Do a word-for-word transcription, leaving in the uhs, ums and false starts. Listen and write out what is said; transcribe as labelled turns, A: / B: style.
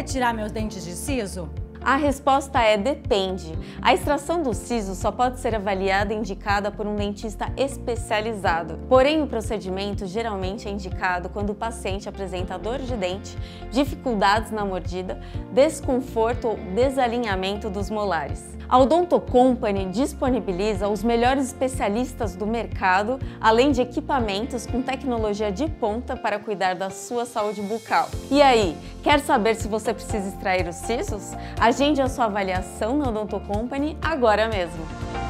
A: tirar meus dentes de siso?
B: A resposta é depende. A extração do siso só pode ser avaliada e indicada por um dentista especializado. Porém, o procedimento geralmente é indicado quando o paciente apresenta dor de dente, dificuldades na mordida, desconforto ou desalinhamento dos molares. A Odonto Company disponibiliza os melhores especialistas do mercado, além de equipamentos com tecnologia de ponta para cuidar da sua saúde bucal. E aí, quer saber se você precisa extrair os sisos? Agende a sua avaliação na Odonto Company agora mesmo!